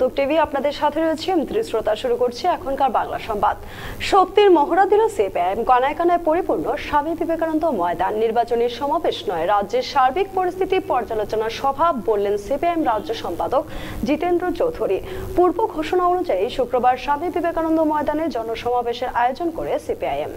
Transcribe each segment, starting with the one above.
উদ্যোগ টিভি আপনাদের সাথে রয়েছে আমি শ্রোতা। শুরু করছি এখনকার বাংলা সংবাদ। শক্তির মহড়া দিল সিপিআইএম। কানায় কানায় পরিপূর্ণ স্বামী বিবেকানন্দ ময়দান। নির্বাচনী সমাবেশ নয়, রাজ্যের সার্বিক পরিস্থিতি পর্যালোচনা সভা বললেন সিপিআইএম রাজ্য সম্পাদক জিতেন্দ্র চৌধুরী। পূর্ব ঘোষণা অনুযায়ী শুক্রবার স্বামী বিবেকানন্দ ময়দানে জনসমাবেশের আয়োজন করে সিপিআইএম।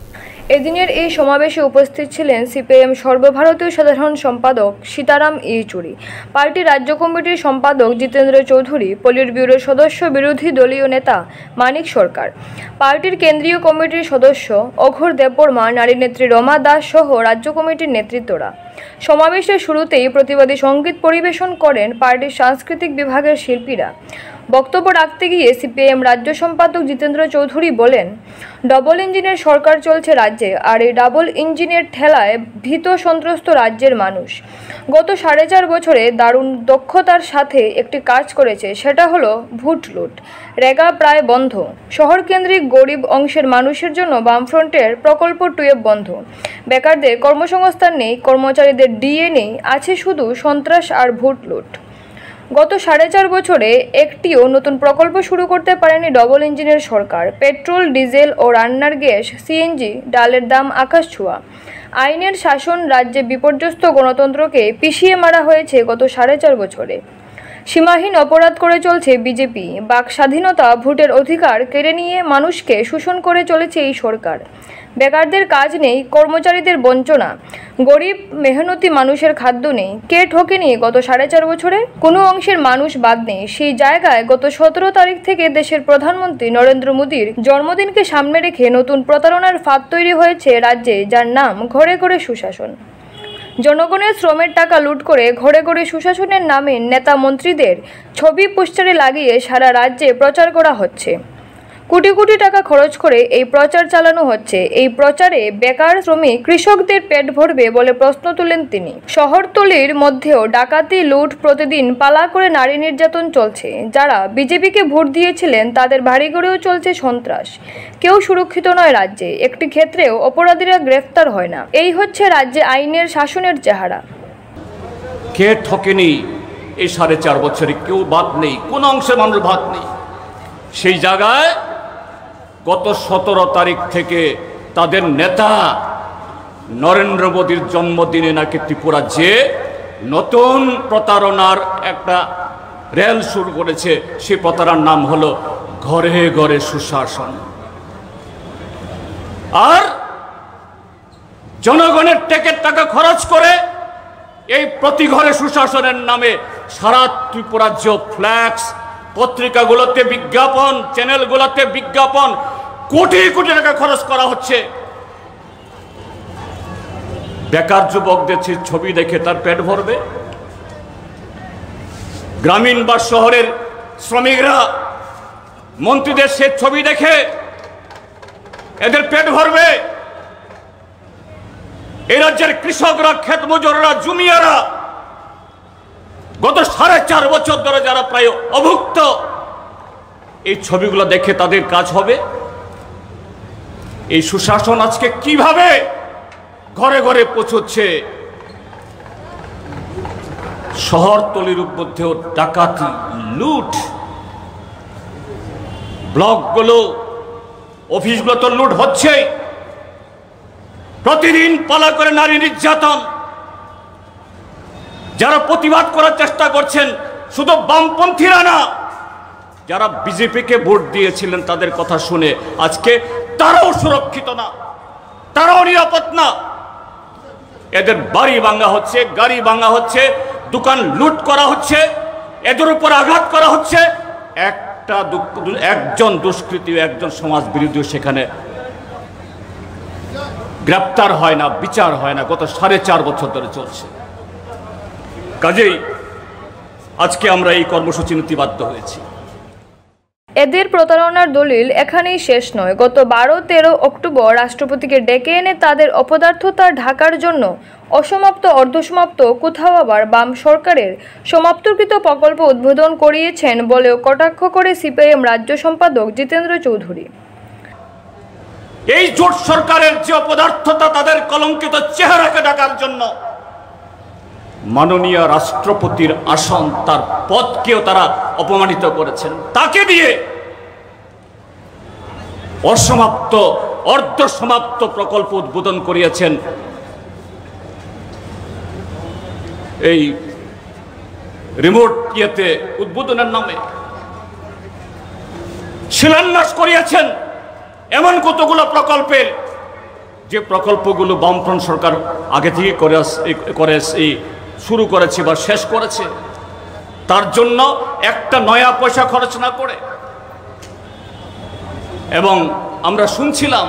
এদিনের এই সমাবেশে উপস্থিত ছিলেন সিপিআইএম সর্বভারতীয় সাধারণ সম্পাদক সীতারাম ইয়েচুরি, পার্টি রাজ্য কমিটির সম্পাদক জিতেন্দ্র চৌধুরী, পলিট ব্যুরোর সদস্য বিরোধী দলীয় নেতা মানিক সরকার, পার্টির কেন্দ্রীয় কমিটির সদস্য অঘোর দেববর্মা, নারী নেত্রী রমা দাস সহ রাজ্য কমিটির নেতৃত্বরা। সমাবেশের শুরুতেই প্রতিবাদী সঙ্গীত পরিবেশন করেন পার্টির সাংস্কৃতিক বিভাগের শিল্পীরা। বক্তব্য রাখতে গিয়ে সিপিআইএম রাজ্য সম্পাদক জিতেন্দ্র চৌধুরী বলেন, ডবল ইঞ্জিনের সরকার চলছে রাজ্যে, আর এই ডাবল ইঞ্জিনের ঠেলায় ভীত সন্ত্রস্ত রাজ্যের মানুষ। গত 4.5 বছরে দারুণ দক্ষতার সাথে একটি কাজ করেছে, সেটা হলো ভোট লুট। রেগা প্রায় বন্ধ। শহরকেন্দ্রিক গরিব অংশের মানুষের জন্য বামফ্রন্টের প্রকল্প 2F বন্ধ। বেকারদের কর্মসংস্থান নেই, কর্মচারীদের ডিএ নেই, আছে শুধু সন্ত্রাস আর ভোট লুট। গত 4.5 বছরে একটিও নতুন প্রকল্প শুরু করতে পারেনি ডবল ইঞ্জিনের সরকার। পেট্রোল, ডিজেল ও রান্নার গ্যাস, সিএনজি, ডালের দাম আকাশ ছোঁয়া। আইনের শাসন রাজ্যে বিপর্যস্ত গণতন্ত্রকে পিষিয়ে মারা হয়েছে গত 4.5 বছরে। সীমাহীন অপরাধ করে চলছে বিজেপি। বাক স্বাধীনতা, ভোটের অধিকার কেড়ে নিয়ে মানুষকে শোষণ করে চলেছে এই সরকার। বেকারদের কাজ নেই, কর্মচারীদের বঞ্চনা, গরিব মেহনতি মানুষের খাদ্য নেই। কে ঠকেনি গত 4.5 বছরে? কোনো অংশের মানুষ বাদ নেই। সেই জায়গায় গত 17 তারিখ থেকে দেশের প্রধানমন্ত্রী নরেন্দ্র মোদীর জন্মদিনকে সামনে রেখে নতুন প্রতারণার ফাঁদ তৈরি হয়েছে রাজ্যে, যার নাম ঘরে ঘরে সুশাসন। জনগণের শ্রমের টাকা লুট করে ঘরে ঘরে সুশাসনের নামে নেতা মন্ত্রীদের ছবি পোস্টারে লাগিয়ে সারা রাজ্যে প্রচার করা হচ্ছে। কোটি কোটি টাকা খরচ করে এই প্রচার চালানো হচ্ছে। এই প্রচারে বেকার, শ্রমিক, কৃষকদের পেট ভরবে বলে প্রশ্ন তুলেন তিনি। শহরতলির মধ্যেও ডাকাতি, লুট, প্রতিদিন পালা করে নারী নির্যাতন চলছে। যারা বিজেপিকে ভোট দিয়েছিলেন তাদের বাড়িঘরেও চলছে সন্ত্রাস। কেউ সুরক্ষিত নয় রাজ্যে। একটি ক্ষেত্রেও অপরাধীরা গ্রেফতার হয় না। এই হচ্ছে রাজ্যে আইনের শাসনের চেহারা। কে ঠকেনি এই 4.5 বছরে? কেউ বাদ নেই, কোন অংশের মানুষ বাদ নেই। সেই জায়গায় গত 17 তারিখ থেকে তাদের নেতা নরেন্দ্র মোদীর জন্মদিনে নাকি ত্রিপুরা যে নতুন প্রতারণার একটা রেল শুরু করেছে। সেই প্রতারণার নাম হলো ঘরে ঘরে সুশাসন। আর জনগণের টেকের টাকা খরচ করে এই প্রতি ঘরে সুশাসনের নামে সারা ত্রিপুরা যে ফ্ল্যাক্স, পত্রিকাগুলোতে বিজ্ঞাপন, চ্যানেলগুলোতে বিজ্ঞাপন, কোটি কোটি টাকা খরচ করা হচ্ছে। বেকার যুবকদের ছবি দেখে তার পেট ভরবে? গ্রামীণ বা শহরের শ্রমিকরা মন্ত্রীদের সে ছবি দেখে এদের পেট ভরবে? এই রাজ্যের কৃষকরা, ক্ষেত মজুররা, জমিয়ারা গত 4.5 বছর ধরে যারা প্রায় অভুক্ত, এই ছবিগুলো দেখে তাদের কাজ হবে? এই সুশাসন আজকে কিভাবে ঘরে ঘরে পৌঁছচ্ছে? শহরতলির মধ্যেও ডাকাতি, লুট, ব্লকগুলো, অফিসগুলো তো লুট হচ্ছে। প্রতিদিন পালা করে নারী নির্যাতন। যারা প্রতিবাদ করার চেষ্টা করছেন শুধু বামপন্থীরা না, যারা বিজেপিকে ভোট দিয়েছিলেন তাদের কথা শুনে আজকে তারাও সুরক্ষিত না, তারাও নিরাপদ না। এদের বাড়ি ভাঙা হচ্ছে, গাড়ি ভাঙা হচ্ছে, দোকান লুট করা হচ্ছে, এদের উপর আঘাত করা হচ্ছে। একজন দুষ্কৃতী, একজন সমাজ বিরোধী সেখানে গ্রেপ্তার হয় না, বিচার হয় না। গত 4.5 বছর ধরে চলছে। কাজেই আজকে আমরা এই কর্মসূচি নিতে বাধ্য হয়েছি। এদের প্রতারণার দলিল এখানেই শেষ নয়। গত 12-13 অক্টোবর রাষ্ট্রপতিকে ডেকে এনে তাদের অপদার্থতা ঢাকার জন্য অসমাপ্ত, অর্ধসমাপ্ত, কোথাও আবার বাম সরকারের সমাপ্তকৃত প্রকল্প উদ্বোধন করিয়েছেন বলেও কটাক্ষ করে সিপিআইএম রাজ্য সম্পাদক জিতেন্দ্র চৌধুরী। এই জোট সরকারের যে অপদার্থতা, তাদের কলঙ্কিত চেহারাকে ঢাকার জন্য মাননীয় রাষ্ট্রপতির আসন, তার পদকেও তারা অপমানিত করেছেন। তাকে দিয়ে অসমাপ্ত অর্ধসমাপ্ত প্রকল্প উদ্বোধন করিয়েছেন, এই রিমোট ইয়েতে উদ্বোধনের নামে শিলান্যাস করিয়েছেন এমন কতগুলো প্রকল্পের, যে প্রকল্পগুলো বামফ্রন্ট সরকার আগে থেকে শুরু করেছে বা শেষ করেছে, তার জন্য একটা নয়া পয়সা খরচ না করে। এবং আমরা শুনছিলাম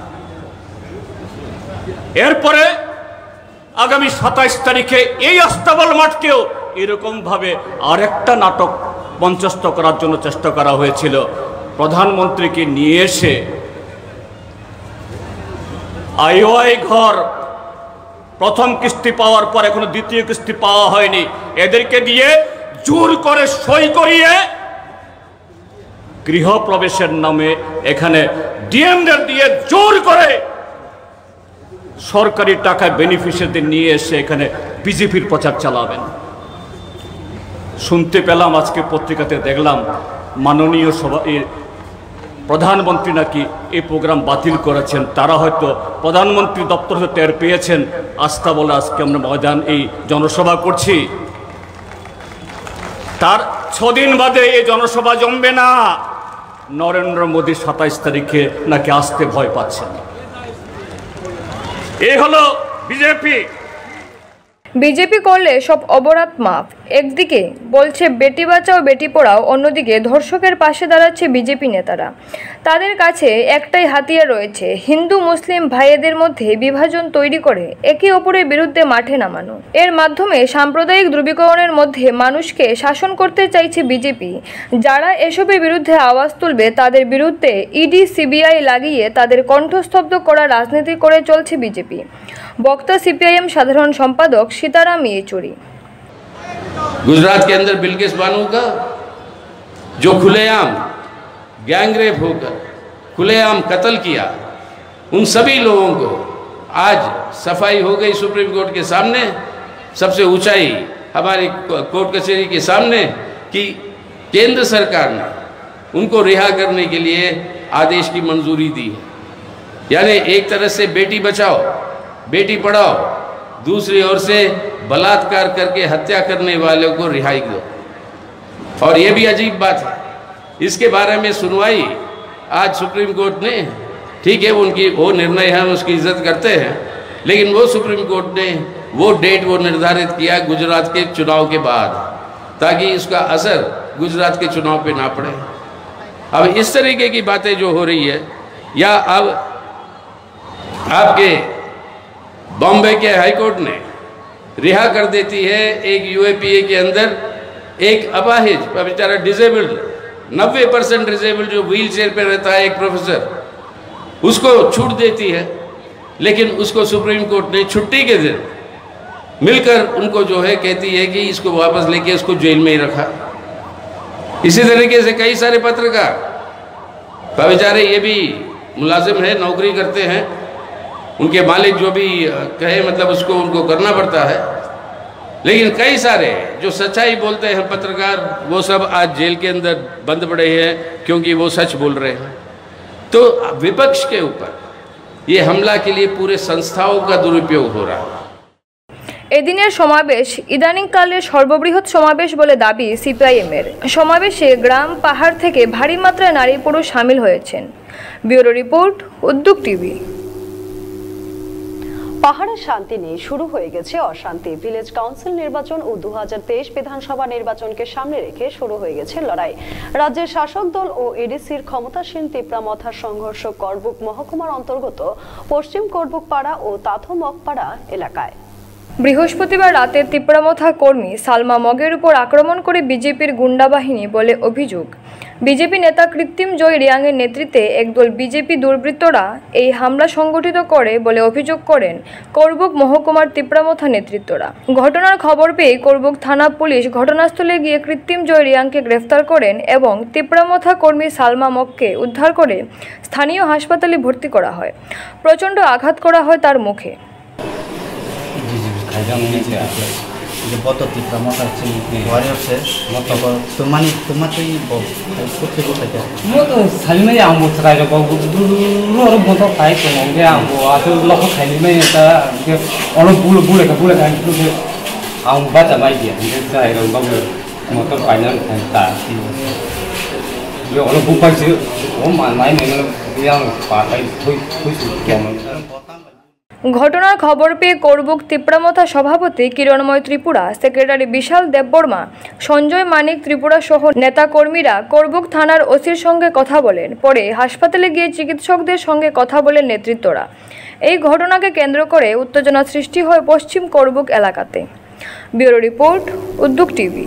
এরপরে আগামী 27 তারিখে এই আস্তাবল মাঠকেও এরকমভাবে আরেকটা নাটক মঞ্চস্থ করার জন্য চেষ্টা করা হয়েছিল। প্রধানমন্ত্রীকে নিয়ে এসে আইওআই ঘর প্রথম কিস্তি পাওয়ার পর এখনো দ্বিতীয় কিস্তি পাওয়া হয়নি, এদেরকে দিয়ে জোর করে সই করিয়ে গৃহপ্রবেশের নামে এখানে ডিএমদের দিয়ে জোর করে সরকারি টাকায় বেনিফিশিয়ারিদের নিয়ে এসে এখানে বিজেপির প্রচার চালাবেন। শুনতে পেলাম আজকে পত্রিকাতে দেখলাম মাননীয় প্রধানমন্ত্রী নাকি এই প্রোগ্রাম বাতিল করেছেন। তারা হয়তো প্রধানমন্ত্রী দপ্তর হতে টের পেয়েছেন, আস্থা বলে আজকে আমরা ময়দান এই জনসভা করছি। তার 6 দিন বাদে এই জনসভা জমবে না। নরেন্দ্র মোদী 27 তারিখে নাকি আসতে ভয় পাচ্ছেন। এই হলো বিজেপি করলে সব অপরাধ মাফ, একদিকে বলছে বেটি বাঁচাও বেটি পড়াও, অন্যদিকে ধর্ষকের পাশে দাঁড়াচ্ছে বিজেপি নেতারা। তাদের কাছে একটাই হাতিয়ার রয়েছে, হিন্দু মুসলিম ভাইয়েদের মধ্যে বিভাজন তৈরি করে একে অপরের বিরুদ্ধে মাঠে নামানো। এর মাধ্যমে সাম্প্রদায়িক ধ্রুবীকরণের মধ্যে মানুষকে শাসন করতে চাইছে বিজেপি। যারা এসবের বিরুদ্ধে আওয়াজ তুলবে তাদের বিরুদ্ধে ইডি সিবিআই লাগিয়ে তাদের কণ্ঠস্তব্ধ করা রাজনীতি করে চলছে বিজেপি। বক্তা সিপিআইএম সাধারণ সম্পাদক सीताराम येचुरी। गुजरात के अंदर बिल्किस बानो का जो खुलेआम गैंगरेप होकर खुलेआम कत्ल किया, उन सभी लोगों को आज सफाई हो गई सुप्रीम कोर्ट के सामने, सबसे ऊंचाई हमारी कोर्ट कचहरी के सामने कि केंद्र सरकार ने उनको रिहा करने के लिए आदेश की मंजूरी दी है। यानी एक तरह से बेटी बचाओ बेटी पढ़ाओ, दूसरी ओर से बलात्कार करके हत्या करने वालों को रिहाई दो। और ये भी अजीब बात है, इसके बारे में सुनवाई आज सुप्रीम कोर्ट ने, ठीक है उनकी वो निर्णय है, उसकी इज्जत करते हैं, लेकिन वो सुप्रीम कोर्ट ने वो डेट वो निर्धारित किया गुजरात के चुनाव के बाद, ताकि इसका असर गुजरात के चुनाव पे ना पड़े। अब इस तरीके की बातें जो हो रही है, या अब आपके बॉम्बे के हाईकोर्ट ने रिहा कर देती है एक यूएपीए के अंदर एक अपाहिज बेचारा डिसेबल्ड 90% डिसेबल्ड जो व्हील चेयर पर रहता है एक प्रोफेसर, उसको छूट देती है। लेकिन उसको सुप्रीम कोर्ट ने छुट्टी के दिन मिलकर उनको जो है कहती है कि इसको वापस लेके उसको जेल में ही रखा। इसी तरीके से कई सारे पत्रकार बेचारे ये भी मुलाजिम है, नौकरी करते हैं, उनके मालिक जो भी कहे मतलब उसको उनको करना पड़ता है, लेकिन कई सारे जो सच्चाई बोलते हैं पत्रकार वो सब आज जेल के अंदर बंद पड़े हैं क्योंकि वो सच बोल रहे हैं। तो विपक्ष के ऊपर ये हमला के लिए पूरे संस्थाओं का दुरुपयोग हो रहा है। এদিনের সমাবেশ ইদানিংকালের সর্ববৃহৎ সমাবেশ বলে দাবি সিপিআইএমের। সমাবেশে গ্রাম পাহাড় থেকে ভারী মাত্রায় নারী পুরুষ শামিল হয়েছেন। Bureau report, Udyog TV. পাহাড়ে শান্তি নেই, শুরু হয়ে গেছে অশান্তি। ভিলেজ কাউন্সিল নির্বাচন ও 2023 বিধানসভা নির্বাচনকে সামনে রেখে শুরু হয়ে গেছে লড়াই। রাজ্যের শাসক দল ও এডিসির ক্ষমতাসীন তিপ্রামথার সংঘর্ষ করবুক মহকুমার অন্তর্গত পশ্চিম করবুকপাড়া ও তাথমকপাড়া এলাকায়। বৃহস্পতিবার রাতে তিপ্রামথা কর্মী সালমা মগের উপর আক্রমণ করে বিজেপির গুন্ডা বাহিনী বলে অভিযোগ। বিজেপি নেতা কৃত্রিম জয় রিয়াংয়ের নেতৃত্বে একদল বিজেপি দুর্বৃত্তরা এই হামলা সংগঠিত করে বলে অভিযোগ করেন করবুক মহকুমার তিপ্রামথা নেতৃত্বরা। ঘটনার খবর পেয়ে করবুক থানা পুলিশ ঘটনাস্থলে গিয়ে কৃত্রিম জয় রিয়াংকে গ্রেফতার করেন এবং তিপ্রামথা কর্মী সালমা মগকে উদ্ধার করে স্থানীয় হাসপাতালে ভর্তি করা হয়। প্রচণ্ড আঘাত করা হয় তার মুখে। যে বত তীব্রা মত আছে ঘরে আছে মত তোমানি তোমাতেই করতে করতে মত সালিমাই আম বছরাই বাবু দুর মত পাই তো গে আম আসল লখ খাইলিমাই তা অনেক বুলে আম বাজা মাই দিয়া যাই বাবু মত পাইনা তা অনেক বুপাইছে ও মাই নেই ইয়াং পাই থইছু কেমন। ঘটনার খবর পেয়ে করবুক তিপ্রামথা সভাপতি কিরণময় ত্রিপুরা, সেক্রেটারি বিশাল দেববর্মা, সঞ্জয় মানিক ত্রিপুরা সহ নেতাকর্মীরা করবুক থানার ওসির সঙ্গে কথা বলেন। পরে হাসপাতালে গিয়ে চিকিৎসকদের সঙ্গে কথা বলেন নেতৃত্বরা। এই ঘটনাকে কেন্দ্র করে উত্তেজনা সৃষ্টি হয় পশ্চিম করবুক এলাকাতে। Bureau report, Udyog TV.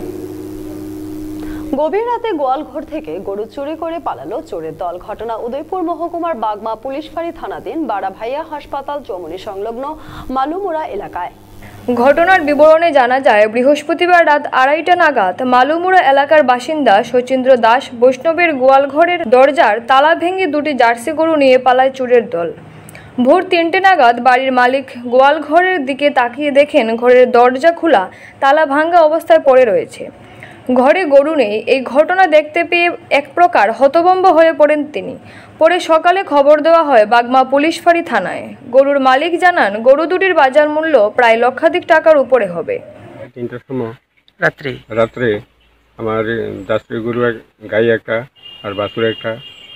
গভীর রাতে গোয়ালঘর থেকে গরু চুরি করে পালালো চোরের দল। ঘটনা উদয়পুর মহকুমার বাগমা পুলিশ ফাঁড়ি থানাধীন বাড়াভাইয়া হাসপাতাল চৌমুনি সংলগ্ন মালুমুড়া এলাকায়। ঘটনার বিবরণে জানা যায়, বৃহস্পতিবার রাত 2:30 নাগাদ মালুমুড়া এলাকার বাসিন্দা শচীন্দ্র দাস বৈষ্ণবের গোয়ালঘরের দরজার তালা ভেঙে দুটি জার্সি গরু নিয়ে পালায় চোরের দল। ভোর 3টে নাগাদ বাড়ির মালিক গোয়ালঘরের দিকে তাকিয়ে দেখেন ঘরের দরজা খোলা, তালা ভাঙা অবস্থায় পড়ে রয়েছে। ঘরে গরু নেই। এই ঘটনা দেখতে পেয়ে এক প্রকার হতভম্ব হয়ে পড়েন তিনি। পরে সকালে খবর দেওয়া হয় বাগমা পুলিশ ফাঁড়ি থানায়। গরুর মালিক জানান, গরু দুটির বাজার মূল্য প্রায় লক্ষাধিক টাকার উপরে হবে। 3টার সময় রাত্রে আমার 10টি গরু, গাই একটা আর বাছুর একটা,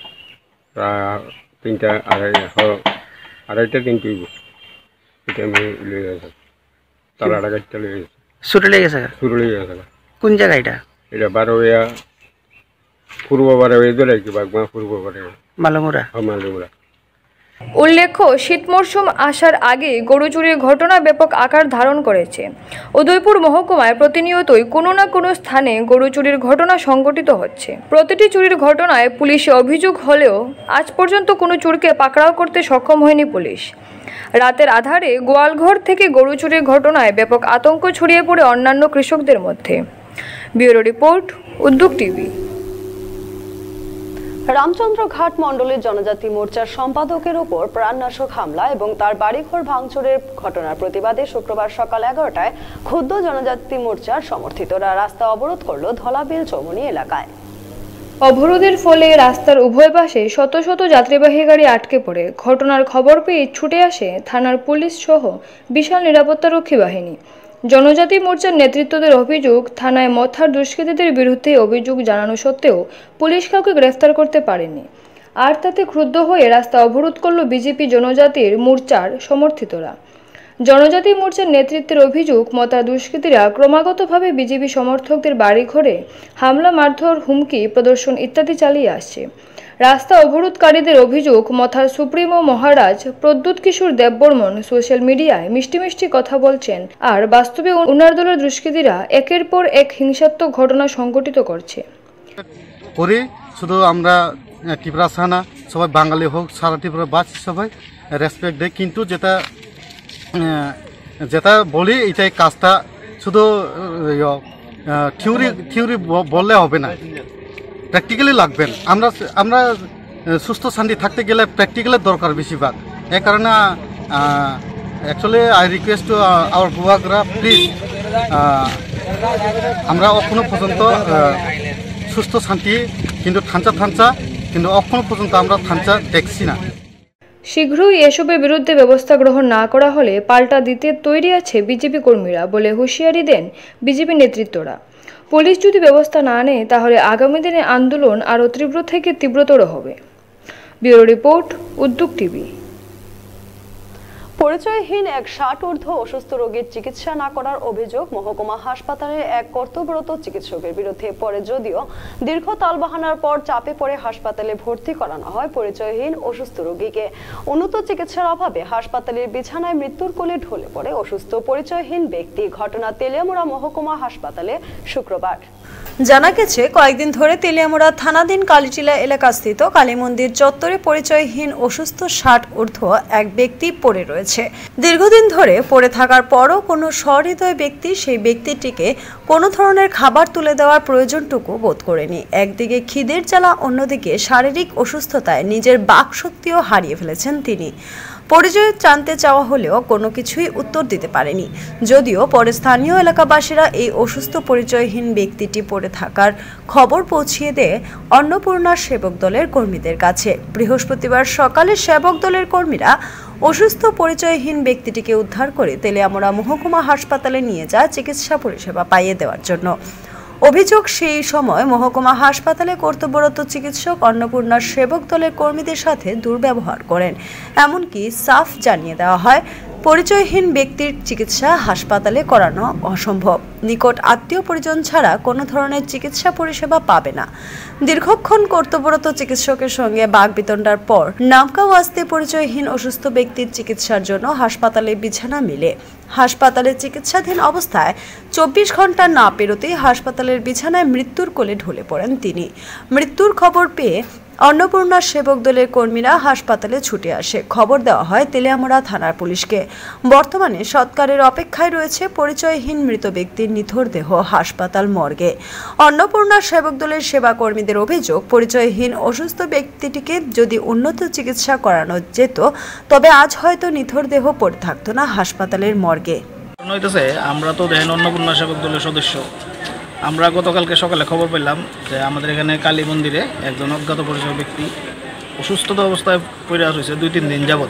তিনটা আড়াইটা তিনটি এটা আমি লিয়ে গেছে, তারা গাড়িটা লিয়ে গেছে, ছুটে লেগেছে। কোন জায়গা এটা? এটা বারোয়া, পূর্ব বারোয়া ধরে কি বাগমা পূর্ব বারোয়া মালুমুড়া। উল্লেখ্য, শীত মরশুম আসার আগে গরু চুরির ঘটনা ব্যাপক আকার ধারণ করেছে। উদয়পুর মহকুমায় প্রতিনিয়তই কোনো না কোনো স্থানে গরু চুরির ঘটনা সংঘটিত হচ্ছে। প্রতিটি চুরির ঘটনায় পুলিশে অভিযোগ হলেও আজ পর্যন্ত কোনো চোরকে পাকড়াও করতে সক্ষম হয়নি পুলিশ। রাতের আধারে গোয়ালঘর থেকে গরু চুরির ঘটনায় ব্যাপক আতঙ্ক ছড়িয়ে পড়ে অন্যান্য কৃষকদের মধ্যে। Bureau report, Udyog TV. Ramchandra Ghat মণ্ডলের জনজাতি মোর্চার সম্পাদকের ওপর প্রাণনাশক হামলা এবং তার বাড়িঘর ভাঙচুরের ঘটনার প্রতিবাদে শুক্রবার সকাল 11টায় ক্ষুব্ধ জনজাতি মোর্চার সমর্থিতরা রাস্তা অবরোধ করল ধলাবিল চৌমুনি এলাকায়। অবরোধের ফলে রাস্তার উভয় পাশে শত শত যাত্রীবাহী গাড়ি আটকে পড়ে। ঘটনার খবর পেয়ে ছুটে আসে থানার পুলিশ সহ বিশাল নিরাপত্তারক্ষী বাহিনী। জনজাতি মোর্চার নেতৃত্বদের অভিযোগ, থানায় মথার দুষ্কৃতীদের বিরুদ্ধে অভিযোগ জানানো সত্ত্বেও পুলিশ কাউকে গ্রেফতার করতে পারেনি। আর তাতে ক্রুদ্ধ হয়ে রাস্তা অবরোধ করল বিজেপি জনজাতির মোর্চার সমর্থিতরা। জনজাতি মোর্চার নেতৃত্বের অভিযোগ, মথা দুষ্কৃতীরা ক্রমাগতভাবে বিজেপি সমর্থকদের বাড়িঘরে হামলা, মারধর, হুমকি, প্রদর্শন ইত্যাদি চালিয়ে আসছে। রাস্তা অবরোধকারীদের অভিযোগ, মথার সুপ্রিমো মহারাজ প্রদ্যুৎ কিশোর দেববর্মন সোশ্যাল মিডিয়ায় মিষ্টি মিষ্টি কথা বলছেন, আর বাস্তবে উনার দলের দুষ্কৃতীরা একের পর এক হিংসাত্মক ঘটনা সংঘটিত করছে। শুধু আমরা ত্রিপুরা সানা সবাই বাঙালি হোক, সারা ত্রিপুরা বাসী সবাই রেসপেক্ট দেয়, কিন্তু যেটা বলি এটাই কাজটা শুধু থিওরি বললে হবে না, প্র্যাকটিক্যালি লাগবেন। আমরা সুস্থ শান্তি থাকতে গেলে প্র্যাকটিক্যালের দরকার বেশিরভাগ। এই কারণে actually I request to our গোয়াগরা, প্লিজ আমরা এখনো পর্যন্ত সুস্থ শান্তি কিন্তু থাঞ্চা কিন্তু এখনো পর্যন্ত আমরা থাঞ্চা দেখছি না। শীঘ্রই এসবের বিরুদ্ধে ব্যবস্থা গ্রহণ না করা হলে পাল্টা দিতে তৈরি আছে বিজেপি কর্মীরা বলে হুঁশিয়ারি দেন বিজেপি নেতৃত্বরা। পুলিশ যদি ব্যবস্থা না নেয় তাহলে আগামী দিনে আন্দোলন আরও তীব্র থেকে তীব্রতর হবে। Bureau report, Udyog TV. পরিচয়হীন এক 60 ঊর্ধ্ব অসুস্থ রোগীর চিকিৎসা না করার অভিযোগ মহকুমা হাসপাতালের এক কর্তব্যরত চিকিৎসকের বিরুদ্ধে। পরে যদিও দীর্ঘ তালবাহানার পর চাপে পড়ে হাসপাতালে ভর্তি করানো হয় পরিচয়হীন অসুস্থ রোগীকে। উন্নত চিকিৎসার অভাবে হাসপাতালের বিছানায় মৃত্যুর কোলে ঢলে পড়ে অসুস্থ পরিচয়হীন ব্যক্তি। ঘটনা তেলিয়ামুড়া মহকুমা হাসপাতালে শুক্রবার। জানা গেছে, কয়েকদিন ধরে তেলিয়ামুড়া থানাধীন কালীটিলা এলাকাস্থিত কালী মন্দির চত্বরে পরিচয়হীন অসুস্থ 60 ঊর্ধ্ব এক ব্যক্তি পড়ে রয়েছে। দীর্ঘদিন ধরে পড়ে থাকার পরও কোনো সহৃদয় ব্যক্তি সেই ব্যক্তিটিকে কোনো ধরনের খাবার তুলে দেওয়ার প্রয়োজনটুকু বোধ করেনি। একদিকে খিদের জ্বালা, অন্যদিকে শারীরিক অসুস্থতায় নিজের বাকশক্তিও হারিয়ে ফেলেছেন তিনি। পরিচয় জানতে চাওয়া হলেও কোনো কিছুই উত্তর দিতে পারেনি। যদিও পরে স্থানীয় এলাকাবাসীরা এই অসুস্থ পরিচয়হীন ব্যক্তিটি পড়ে থাকার খবর পৌঁছিয়ে দেয় অন্নপূর্ণা সেবক দলের কর্মীদের কাছে। বৃহস্পতিবার সকালে সেবক দলের কর্মীরা অসুস্থ পরিচয়হীন ব্যক্তিটিকে উদ্ধার করে তেলিয়ামুড়া মহকুমা হাসপাতালে নিয়ে যায় চিকিৎসা পরিষেবা পাইয়ে দেওয়ার জন্য। অভিযোগ, সেই সময় মহকুমা হাসপাতালে কর্তব্যরত চিকিৎসক অন্নপূর্ণার সেবক দলের কর্মীদের সাথে দুর্ব্যবহার করেন। এমনকি সাফ জানিয়ে দেওয়া হয় পরিচয়হীন ব্যক্তির চিকিৎসা হাসপাতালে করানো অসম্ভব, নিকট আত্মীয় পরিজন ছাড়া কোনো ধরনের চিকিৎসা পরিষেবা পাবে না। দীর্ঘক্ষণ কর্তব্যরত চিকিৎসকের সঙ্গে বাগবিতণ্ডার পর নামকাওয়াস্তে পরিচয়হীন অসুস্থ ব্যক্তির চিকিৎসার জন্য হাসপাতালে বিছানা মিলে। হাসপাতালে চিকিৎসাধীন অবস্থায় 24 ঘন্টা না পেরোতেই হাসপাতালের বিছানায় মৃত্যুর কোলে ঢলে পড়েন তিনি। মৃত্যুর খবর পেয়ে অন্নপূর্ণা সেবক দলের কর্মীরা হাসপাতালে ছুটে আসে। খবর দেওয়া হয় তেলিয়ামুড়া থানার পুলিশকে। বর্তমানে সৎকারের অপেক্ষায় রয়েছে পরিচয়হীন মৃত ব্যক্তির নিথর দেহ হাসপাতাল মর্গে। অন্নপূর্ণা সেবক দলের সেবা কর্মীদের অভিযোগ, পরিচয়হীন অসুস্থ ব্যক্তিটিকে যদি উন্নত চিকিৎসা করানো যেত তবে আজ হয়তো নিথর দেহ পড়ে থাকতো না হাসপাতালের মর্গে। আমরা তো দেখেন অন্নপূর্ণা সেবক দলের সদস্য। আমরা গতকালকে সকালে খবর পেলাম যে আমাদের এখানে কালী মন্দিরে একজন অজ্ঞাত পরিচয় ব্যক্তি অসুস্থতা অবস্থায় পড়ে রয়েছে 2-3 দিন যাবৎ।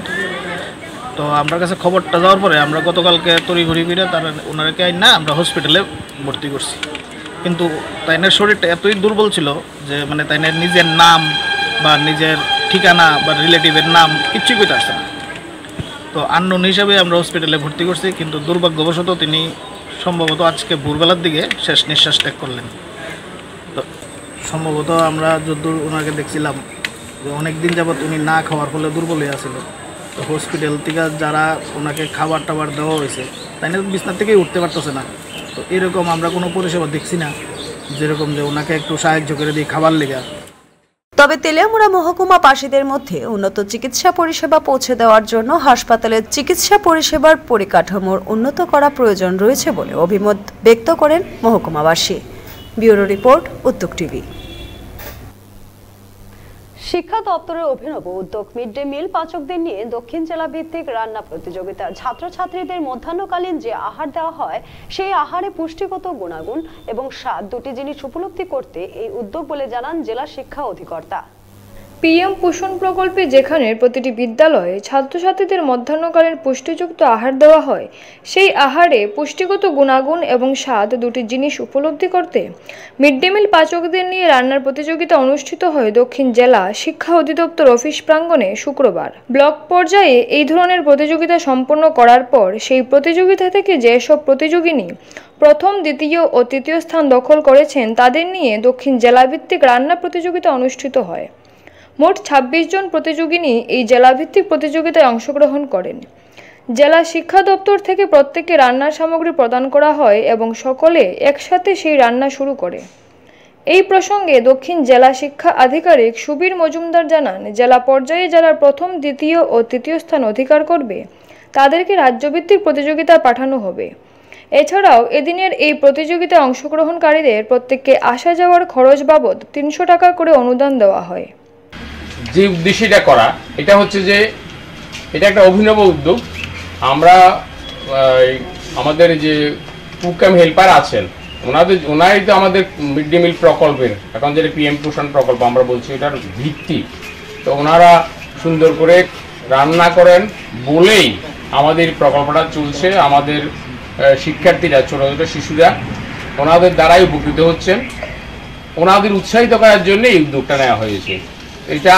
তো আমার কাছে খবরটা যাওয়ার পরে আমরা গতকালকে তড়িঘড়ি করে ওনারকে না আমরা হসপিটালে ভর্তি করছি। কিন্তু তাইনের শরীরটা এতই দুর্বল ছিল যে মানে তাইনের নিজের নাম বা নিজের ঠিকানা বা রিলেটিভের নাম কিচ্ছুই কইতে আসছে না। তো আননোন হিসাবে আমরা হসপিটালে ভর্তি করছি, কিন্তু দুর্ভাগ্যবশত তিনি সম্ভবত আজকে ভোরবেলার দিকে শেষ নিঃশ্বাস ত্যাগ করলেন। তো সম্ভবত আমরা যদ্দূর ওনাকে দেখছিলাম যে অনেক দিন যাবৎ উনি না খাওয়ার ফলে দুর্বল হয়ে আছিল। তো হসপিটাল থেকে যারা ওনাকে খাবার টাবার দেওয়া হয়েছে তাই না বিছনার থেকেই উঠতে পারতেছে না। তো এরকম আমরা কোনো পরিষেবা দেখছি না যেরকম যে ওনাকে একটু সাহায্য করে দিই খাবার লেগা। তবে তেলিয়ামুড়া মহকুমাবাসীদের মধ্যে উন্নত চিকিৎসা পরিষেবা পৌঁছে দেওয়ার জন্য হাসপাতালের চিকিৎসা পরিষেবার পরিকাঠামোর উন্নত করা প্রয়োজন রয়েছে বলে অভিমত ব্যক্ত করেন মহকুমাবাসী। Bureau report, Udyog TV. শিক্ষা দপ্তরের অভিনব উদ্যোগ মিড ডে মিল পাচকদের নিয়ে দক্ষিণ জেলা ভিত্তিক রান্না প্রতিযোগিতা। ছাত্রছাত্রীদের মধ্যাহ্নকালীন যে আহার দেওয়া হয় সেই আহারে পুষ্টিগত গুণাগুণ এবং স্বাদ দুটি জিনিস উপলব্ধি করতে এই উদ্যোগ বলে জানান জেলা শিক্ষা অধিকর্তা। পিএম পোষণ প্রকল্পে যেখানে প্রতিটি বিদ্যালয়ে ছাত্রছাত্রীদের মধ্যাহ্নকালীন পুষ্টিযুক্ত আহার দেওয়া হয়, সেই আহারে পুষ্টিগত গুণাগুণ এবং স্বাদ দুটি জিনিস উপলব্ধি করতে মিড ডে মিল পাচকদের নিয়ে রান্নার প্রতিযোগিতা অনুষ্ঠিত হয় দক্ষিণ জেলা শিক্ষা অধিদপ্তর অফিস প্রাঙ্গণে শুক্রবার। ব্লক পর্যায়ে এই ধরনের প্রতিযোগিতা সম্পন্ন করার পর সেই প্রতিযোগিতা থেকে যেসব প্রতিযোগিনী প্রথম, দ্বিতীয় ও তৃতীয় স্থান দখল করেছেন তাদের নিয়ে দক্ষিণ জেলাভিত্তিক রান্না প্রতিযোগিতা অনুষ্ঠিত হয়। মোট 26 জন প্রতিযোগিনী এই জেলাভিত্তিক প্রতিযোগিতায় অংশগ্রহণ করেন। জেলা শিক্ষা দপ্তর থেকে প্রত্যেককে রান্নার সামগ্রী প্রদান করা হয় এবং সকলে একসাথে সেই রান্না শুরু করে। এই প্রসঙ্গে দক্ষিণ জেলা শিক্ষা আধিকারিক সুবীর মজুমদার জানান, জেলা পর্যায়ে যারা প্রথম, দ্বিতীয় ও তৃতীয় স্থান অধিকার করবে তাদেরকে রাজ্যভিত্তিক প্রতিযোগিতায় পাঠানো হবে। এছাড়াও এদিনের এই প্রতিযোগিতায় অংশগ্রহণকারীদের প্রত্যেককে আসা যাওয়ার খরচ বাবদ 300 টাকা করে অনুদান দেওয়া হয়। যে উদ্দেশ্যটা করা, এটা হচ্ছে যে এটা একটা অভিনব উদ্যোগ। আমরা আমাদের যে কুক অ্যান্ড হেল্পার আছেন ওনারাই তো আমাদের মিড ডে মিল প্রকল্পের এখন যেটা পিএম পোষণ প্রকল্প আমরা বলছি এটার ভিত্তি। তো ওনারা সুন্দর করে রান্না করেন বলেই আমাদের প্রকল্পটা চলছে। আমাদের শিক্ষার্থীরা, ছোটো ছোটো শিশুরা ওনাদের দ্বারাই উপকৃত হচ্ছেন। ওনাদের উৎসাহিত করার জন্য এই উদ্যোগটা নেওয়া হয়েছে। এটা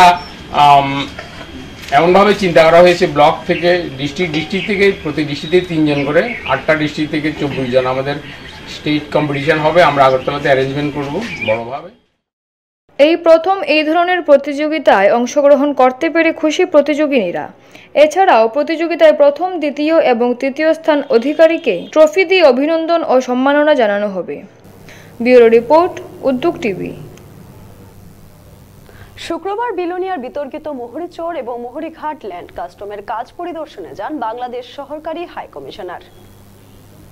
এমনভাবে চিন্তা করা হয়েছে ব্লক থেকে ডিস্ট্রিক্ট থেকে প্রতি ডিস্ট্রিক্টে 3 জন করে, 8টা ডিস্ট্রিক্ট থেকে 24 জন আমাদের স্টেট কম্পিটিশন হবে। আমরা আগরতলাতে অ্যারেঞ্জমেন্ট করব বড়ভাবে। এই প্রথম এই ধরনের প্রতিযোগিতায় অংশগ্রহণ করতে পেরে খুশি প্রতিযোগিনীরা। এছাড়াও প্রতিযোগিতায় প্রথম, দ্বিতীয় এবং তৃতীয় স্থান অধিকারীকে ট্রফি দিয়ে অভিনন্দন ও সম্মাননা জানানো হবে। Bureau report, Udyog TV. শুক্রবার বিলোনিয়ার বিতর্কিত মোহরীচর এবং মোহরীঘাট ল্যান্ড কাস্টমের কাজ পরিদর্শনে যান বাংলাদেশ সহকারী হাই কমিশনার।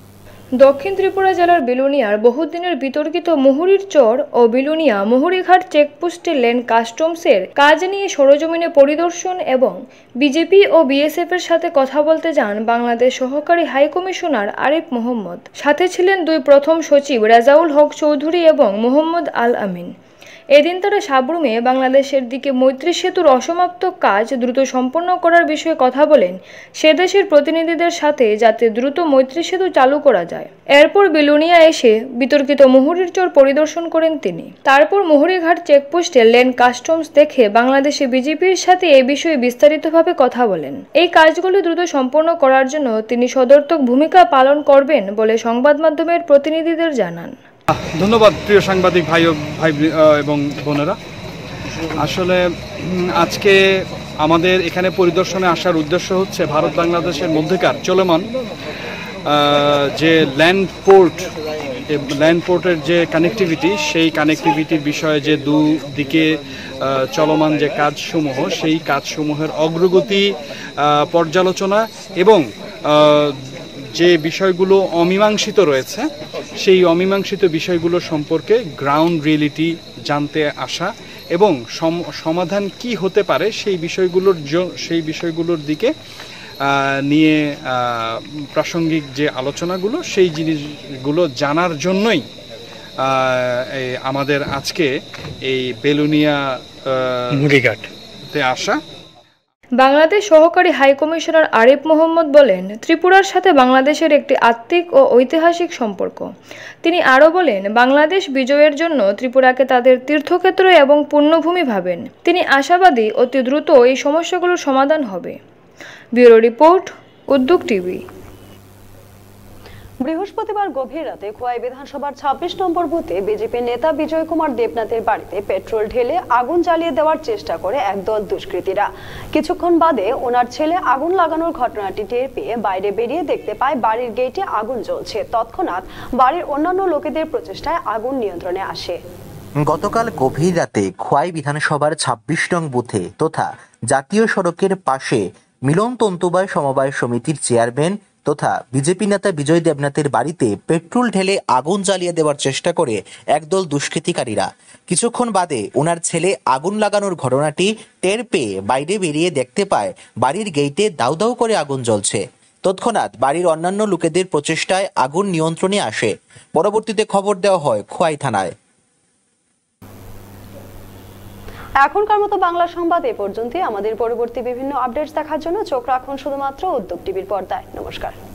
দক্ষিণ ত্রিপুরা জেলার বিলুনিয়ার বহুদিনের বিতর্কিত মুহুরীর চর ও বিলুনিয়া মুহুরীঘাট চেকপোস্টে ল্যান্ড কাস্টমসের কাজ নিয়ে সরেজমিনে পরিদর্শন এবং বিজেপি ও বিএসএফের সাথে কথা বলতে যান বাংলাদেশ সহকারী হাইকমিশনার আরিফ মোহাম্মদ। সাথে ছিলেন দুই প্রথম সচিব রেজাউল হক চৌধুরী এবং মোহাম্মদ আল আমিন। এদিন তারা সাবরুমে বাংলাদেশের দিকে মৈত্রী সেতুর অসমাপ্ত কাজ দ্রুত সম্পন্ন করার বিষয়ে কথা বলেন সে দেশের প্রতিনিধিদের সাথে, যাতে দ্রুত মৈত্রী সেতু চালু করা যায়। এরপর বিলুনিয়া এসে বিতর্কিত মুহুরীর চর পরিদর্শন করেন তিনি। তারপর মুহুরীঘাট চেকপোস্টে ল্যান্ড কাস্টমস দেখে বাংলাদেশে বিজেপির সাথে এ বিষয়ে বিস্তারিতভাবে কথা বলেন। এই কাজগুলি দ্রুত সম্পন্ন করার জন্য তিনি সদর্থক ভূমিকা পালন করবেন বলে সংবাদ মাধ্যমের প্রতিনিধিদের জানান। ধন্যবাদ প্রিয় সাংবাদিক ভাই এবং বোনেরা। আসলে আজকে আমাদের এখানে পরিদর্শনে আসার উদ্দেশ্য হচ্ছে ভারত বাংলাদেশের মধ্যকার চলমান যে ল্যান্ড পোর্টের যে কানেক্টিভিটি, সেই কানেক্টিভিটির বিষয়ে যে দুদিকে চলমান যে কাজসমূহ, সেই কাজসমূহের অগ্রগতি পর্যালোচনা এবং যে বিষয়গুলো অমীমাংসিত রয়েছে সেই অমীমাংসিত বিষয়গুলো সম্পর্কে গ্রাউন্ড রিয়েলিটি জানতে আসা এবং সমাধান কি হতে পারে সেই বিষয়গুলোর দিকে নিয়ে প্রাসঙ্গিক যে আলোচনাগুলো, সেই জিনিসগুলো জানার জন্যই আমাদের আজকে এই বেলুনিয়া মুহুরীঘাটে আসা। বাংলাদেশ সহকারী হাইকমিশনার আরিফ মোহাম্মদ বলেন, ত্রিপুরার সাথে বাংলাদেশের একটি আত্মিক ও ঐতিহাসিক সম্পর্ক। তিনি আরও বলেন, বাংলাদেশ বিজয়ের জন্য ত্রিপুরাকে তাদের তীর্থক্ষেত্র এবং পুণ্যভূমি ভাবেন। তিনি আশাবাদী অতি দ্রুত এই সমস্যাগুলোর সমাধান হবে। Bureau report, Udyog TV. বৃহস্পতিবার গভীর রাতে খোয়াই বিধানসভার ২৬ নম্বর বুথে বিজেপির নেতা বিজয় কুমার দেবনাথের বাড়িতে পেট্রোল ঢেলে আগুন জ্বালিয়ে দেওয়ার চেষ্টা করে একদল দুষ্কৃতীরা। কিছুক্ষণ বাদে ওনার ছেলে আগুন লাগানোর ঘটনাটি টের পেয়ে বাইরে বেরিয়ে দেখতে পায় বাড়ির গেটে আগুন জ্বলছে। তৎক্ষণাৎ বাড়ির অন্যান্য লোকেদের প্রচেষ্টায় আগুন নিয়ন্ত্রণে আসে। গতকাল গভীর রাতে খোয়াই বিধানসভার ২৬ নং বুথে তথা জাতীয় সড়কের পাশে মিলন তন্তুবায় সমবায় সমিতির চেয়ারম্যান তথা বিজেপি নেতা বিজয় দেবনাথের বাড়িতে পেট্রোল ঢেলে আগুন জ্বালিয়ে দেওয়ার চেষ্টা করে একদল দুষ্কৃতিকারীরা। কিছুক্ষণ বাদে ওনার ছেলে আগুন লাগানোর ঘটনাটি টের পেয়ে বাইরে বেরিয়ে দেখতে পায় বাড়ির গেইটে দাউ দাউ করে আগুন জ্বলছে। তৎক্ষণাৎ বাড়ির অন্যান্য লোকেদের প্রচেষ্টায় আগুন নিয়ন্ত্রণে আসে। পরবর্তীতে খবর দেওয়া হয় খোয়াই থানায়। এখনকার মতো বাংলা সংবাদ এ পর্যন্তই। আমাদের পরবর্তী বিভিন্ন আপডেটস দেখার জন্য চোখ রাখুন শুধুমাত্র উদ্যোগ টিভির পর্দায়। নমস্কার।